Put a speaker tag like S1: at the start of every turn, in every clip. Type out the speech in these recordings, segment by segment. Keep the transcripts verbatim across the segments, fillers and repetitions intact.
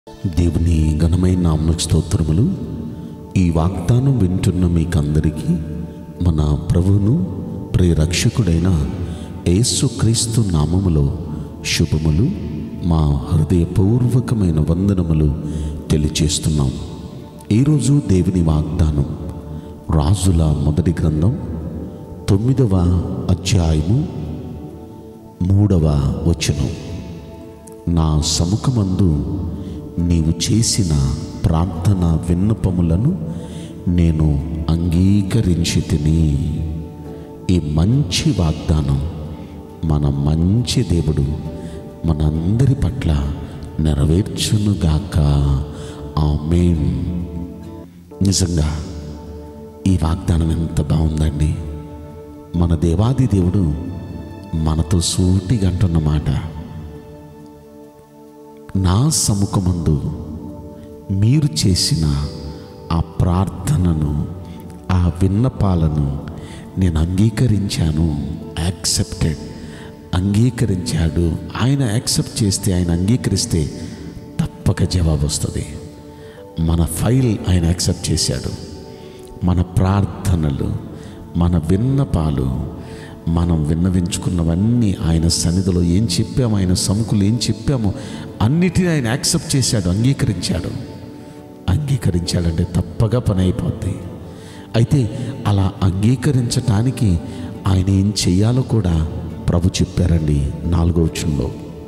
S1: దేవుని ఘనమైన నామమునకు స్తోత్రములు. ఈ వాగ్దానం వింటున్న మీకందరికీ మన ప్రభువును ప్రియరక్షకుడైన యేసుక్రీస్తు నామములో శుభములు, మా హృదయపూర్వకమైన వందనములు తెలియజేస్తున్నాం. ఈరోజు దేవుని వాగ్దానం రాజుల మొదటి గ్రంథం తొమ్మిదవ అధ్యాయము మూడవ వచనం. నా సముఖమందు నీవు చేసిన ప్రార్థన విన్నపములను నేను అంగీకరించి తిని. ఈ మంచి వాగ్దానం మన మంచి దేవుడు మనందరి పట్ల నెరవేర్చునుగాక. ఆమేన్. నిజంగా ఈ వాగ్దానం ఎంత బాగుందండి. మన దేవాది దేవుడు మనతో సూటిగా అంటున్న మాట, నా సముఖమందు మీరు చేసిన ఆ ప్రార్థనను, ఆ విన్నపాలను నేను అంగీకరించాను. యాక్సెప్టెడ్, అంగీకరించాడు. ఆయన యాక్సెప్ట్ చేస్తే, ఆయన అంగీకరిస్తే తప్పక జవాబు వస్తుంది. మన ఫైల్ ఆయన యాక్సెప్ట్ చేశాడు. మన ప్రార్థనలు, మన విన్నపాలు, మనం విన్నవించుకున్నవన్నీ ఆయన సన్నిధిలో ఏం చెప్పాము, ఆయన సముఖంలో ఏం చెప్పామో అన్నిటినీ ఆయన యాక్సెప్ట్ చేశాడు, అంగీకరించాడు. అంగీకరించాడంటే తప్పగా పని అయిపోద్ది. అయితే అలా అంగీకరించటానికి ఆయన ఏం చెయ్యాలో కూడా ప్రభు చెప్పారండి. నాలుగో వచనంలో,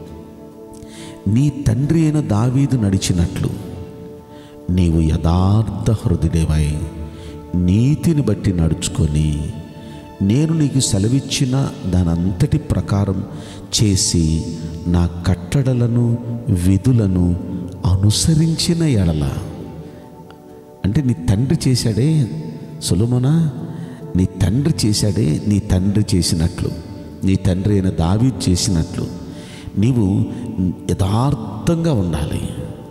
S1: నీ తండ్రి అయిన దావీదు నడిచినట్లు నీవు యథార్థ హృదయుడవై నీతిని బట్టి నడుచుకొని నేను నీకు సెలవిచ్చిన దానంతటి ప్రకారం చేసి నా కట్టడలను విధులను అనుసరించిన ఎడల. అంటే నీ తండ్రి చేశాడే సొలొమోనా, నీ తండ్రి చేశాడే, నీ తండ్రి చేసినట్లు, నీ తండ్రి అయిన దావీదు చేసినట్లు నీవు యథార్థంగా ఉండాలి,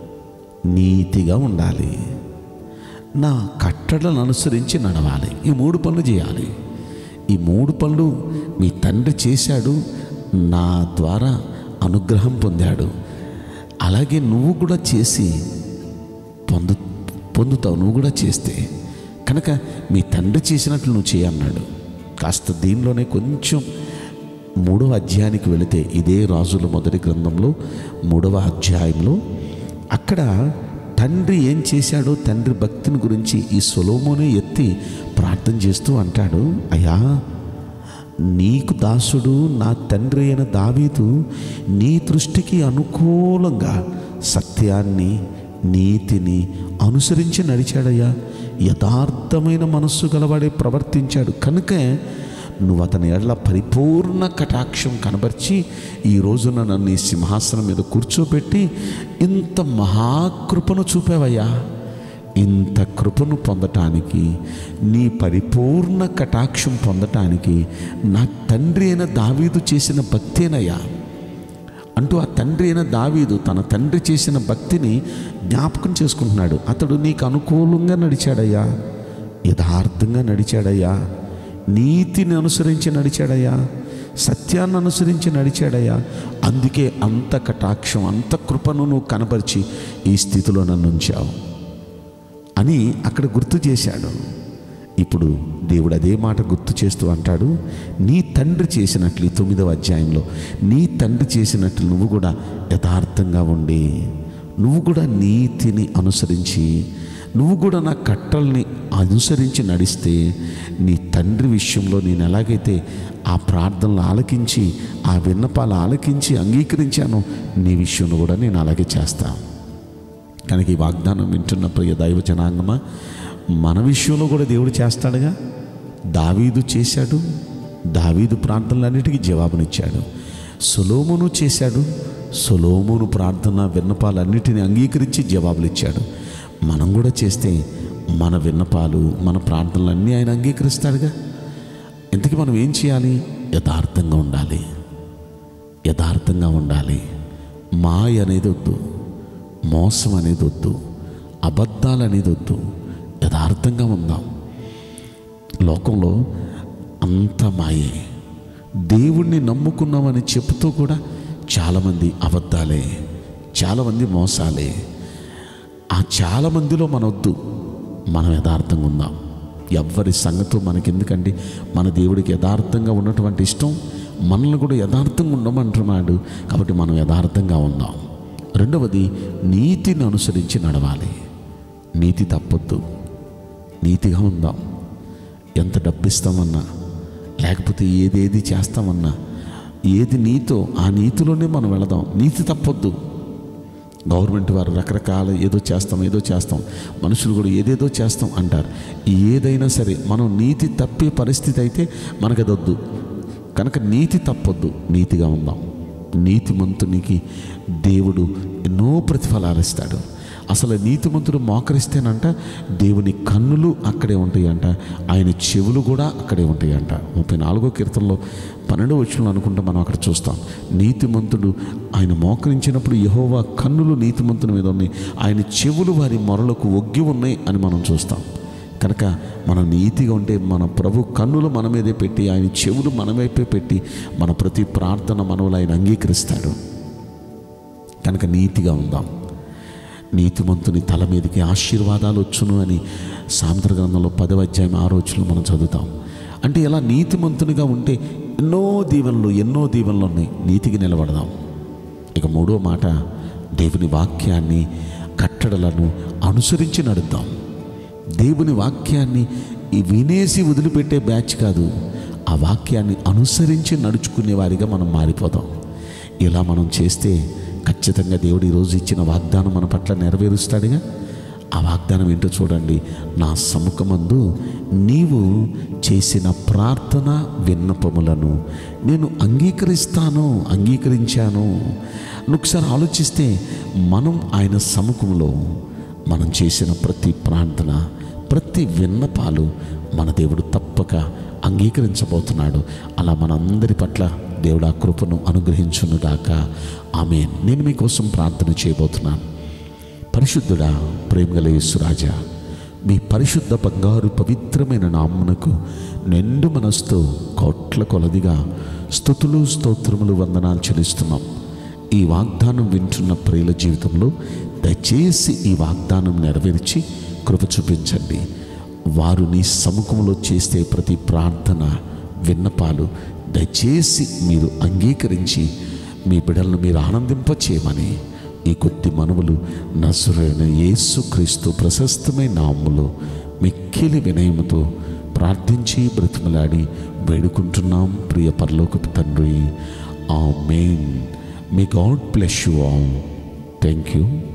S1: నీతిగా ఉండాలి, నా కట్టడలను అనుసరించి నడవాలి. ఈ మూడు పనులు చేయాలి. ఈ మూడు పనులు మీ తండ్రి చేశాడు, నా ద్వారా అనుగ్రహం పొందాడు. అలాగే నువ్వు కూడా చేసి పొందు పొందుతావు నువ్వు కూడా చేస్తే. కనుక మీ తండ్రి చేసినట్లు నువ్వు చేయన్నాడు. కాస్త దీనిలోనే కొంచెం మూడవ అధ్యాయానికి వెళితే, ఇదే రాజుల మొదటి గ్రంథంలో మూడవ అధ్యాయంలో అక్కడ తండ్రి ఏం చేశాడో, తండ్రి భక్తిని గురించి ఈ సొలొమోనే ఎత్తి ప్రార్థన చేస్తూ అంటాడు, అయ్యా నీకు దాసుడు నా తండ్రి అయిన దావీదు నీ దృష్టికి అనుకూలంగా సత్యాన్ని, నీతిని అనుసరించి నడిచాడయ్యా. యథార్థమైన మనస్సు గలవాడే ప్రవర్తించాడు. కనుక నువ్వు అతని ఎడల పరిపూర్ణ కటాక్షం కనబర్చి ఈ రోజున నన్ను ఈ సింహాసనం మీద కూర్చోబెట్టి ఇంత మహాకృపను చూపావయ్యా. ఇంత కృపను పొందటానికి, నీ పరిపూర్ణ కటాక్షం పొందటానికి నా తండ్రి అయిన దావీదు చేసిన భక్తేనయ్యా అంటూ ఆ తండ్రి అయిన దావీదు తన తండ్రి చేసిన భక్తిని జ్ఞాపకం చేసుకుంటున్నాడు. అతడు నీకు అనుకూలంగా నడిచాడయ్యా, యథార్థంగా నడిచాడయ్యా, నీతిని అనుసరించి నడిచాడయ్యా, సత్యాన్ని అనుసరించి నడిచాడయ్యా. అందుకే అంత కటాక్షం, అంత కృపను నువ్వు కనపరిచి ఈ స్థితిలో నన్ను ఉంచావు అని అక్కడ గుర్తు చేశాడు. ఇప్పుడు దేవుడు అదే మాట గుర్తు చేస్తూ అంటాడు, నీ తండ్రి చేసినట్లు, ఈ తొమ్మిదవ అధ్యాయంలో నీ తండ్రి చేసినట్లు నువ్వు కూడా యథార్థంగా ఉండి, నువ్వు కూడా నీతిని అనుసరించి, నువ్వు కూడా నా కట్టల్ని అనుసరించి నడిస్తే, నీ తండ్రి విషయంలో నేను ఎలాగైతే ఆ ప్రార్థనలు ఆలకించి, ఆ విన్నపాలు ఆలకించి అంగీకరించానో, నీ విషయంలో కూడా నేను అలాగే చేస్తాను. కనుక ఈ వాగ్దానం వింటున్న ప్రియ దైవ జనాంగమా, మన విషయంలో కూడా దేవుడు చేస్తాడుగా. దావీదు చేశాడు, దావీదు ప్రార్థనలన్నిటికీ జవాబునిచ్చాడు. సొలొమోను చేశాడు, సొలొమోను ప్రార్థన విన్నపాలన్నిటిని అంగీకరించి జవాబులు ఇచ్చాడు. మనం కూడా చేస్తే మన విన్నపాలు, మన ప్రార్థనలన్నీ ఆయన అంగీకరిస్తాడుగా. ఇంతకీ మనం ఏం చేయాలి? యథార్థంగా ఉండాలి, యథార్థంగా ఉండాలి. మాయ అనేది వద్దు, మోసం అనేది వద్దు, అబద్ధాలు అనేది వద్దు. యథార్థంగా ఉందాం. లోకంలో అంత మాయే. దేవుణ్ణి నమ్ముకున్నామని చెప్తూ కూడా చాలామంది అబద్ధాలే, చాలామంది మోసాలే. ఆ చాలా మందిలో మనొద్దు, మనం యథార్థంగా ఉందాం. ఎవ్వరి సంగతో మనకెందుకండి? మన దేవుడికి యథార్థంగా ఉన్నటువంటి ఇష్టం, మనల్ని కూడా యథార్థంగా ఉండమంటున్నాడు. కాబట్టి మనం యథార్థంగా ఉందాం. రెండవది, నీతిని అనుసరించి నడవాలి. నీతి తప్పొద్దు, నీతిగా ఉందాం. ఎంత డబ్బు ఇస్తామన్నా, లేకపోతే ఏదేది చేస్తామన్నా, ఏది నీతో ఆ నీతిలోనే మనం వెళదాం. నీతి తప్పొద్దు. గవర్నమెంట్ వారు రకరకాల ఏదో చేస్తాం ఏదో చేస్తాం మనుషులు కూడా ఏదేదో చేస్తాం అంటారు. ఏదైనా సరే మనం నీతి తప్పే పరిస్థితి అయితే మనకు అదొద్దు. కనుక నీతి తప్పొద్దు, నీతిగా ఉందాం. నీతిమంతునికి దేవుడు ఎన్నో ప్రతిఫలాలు ఇస్తాడు. అసలు నీతిమంతుడు మోకరిస్తేనంట దేవుని కన్నులు అక్కడే ఉంటాయంట, ఆయన చెవులు కూడా అక్కడే ఉంటాయంట. ముప్పై నాలుగో కీర్తనలో పన్నెండో వచనంలో అనుకుంటే మనం అక్కడ చూస్తాం, నీతిమంతుడు ఆయన మోకరించినప్పుడు యెహోవా కన్నులు నీతిమంతుని మీద ఉన్నాయి, ఆయన చెవులు వారి మొరలకు ఒగ్గి ఉన్నాయి అని మనం చూస్తాం. కనుక మనం నీతిగా ఉంటే మన ప్రభు కన్నులు మన మీదే పెట్టి, ఆయన చెవులు మన వైపే పెట్టి మన ప్రతి ప్రార్థన మనవులు ఆయన అంగీకరిస్తాడు. కనుక నీతిగా ఉందాం. నీతిమంతుని తల మీదకి ఆశీర్వాదాలు వచ్చును అని సామెతల గ్రంథంలో పదవ అధ్యాయం ఆ రోజులు మనం చదువుతాం. అంటే ఇలా నీతిమంతునిగా ఉంటే ఎన్నో దీవెనలు ఎన్నో దీవెనలు ఉన్నాయి. నీతికి నిలబడదాం. ఇక మూడో మాట, దేవుని వాక్యాన్ని కట్టడలను అనుసరించి నడుద్దాం. దేవుని వాక్యాన్ని ఈ వినేసి వదిలిపెట్టే బ్యాచ్ కాదు, ఆ వాక్యాన్ని అనుసరించి నడుచుకునే వారిగా మనం మారిపోదాం. ఇలా మనం చేస్తే ఖచ్చితంగా దేవుడు ఈరోజు ఇచ్చిన వాగ్దానం మన పట్ల నెరవేరుస్తాడుగా. ఆ వాగ్దానం ఏంటో చూడండి. నా సముఖమందు నీవు చేసిన ప్రార్థన విన్నపములను నేను అంగీకరిస్తాను, అంగీకరించాను. ఒకసారి ఆలోచిస్తే మనం ఆయన సముఖంలో మనం చేసిన ప్రతి ప్రార్థన, ప్రతి విన్నపాలు మన దేవుడు తప్పక అంగీకరించబోతున్నాడు. అలా మనందరి పట్ల దేవుడు ఆ కృపను అనుగ్రహించునుగాక. ఆమేన్. నేను మీకోసం ప్రార్థన చేయబోతున్నాను. పరిశుద్ధుడా, ప్రేమగల యేసురాజా, మీ పరిశుద్ధ బంగారు పవిత్రమైన నామమునకు నిండు మనసుతో కోట్ల కొలదిగా స్తుతులు స్తోత్రములు వందనాలు చెల్లిస్తున్నాం. ఈ వాగ్దానం వింటున్న ప్రియుల జీవితంలో దయచేసి ఈ వాగ్దానం నెరవేర్చి కృప చూపించండి. వారు నీ సముఖంలో చేసే ప్రతి ప్రార్థన విన్నపాలు దయచేసి మీరు అంగీకరించి మీ బిడ్డలను మీరు ఆనందింపచేయమని ఈ కొద్ది మనవులు నజరేయుడైన యేసుక్రీస్తు ప్రశస్తమైన నామములో మిక్కిలి వినయముతో ప్రార్థించి బ్రతిమలాడి వేడుకుంటున్నాం ప్రియ పరలోకపు తండ్రి. Amen. May God bless you all. Thank you.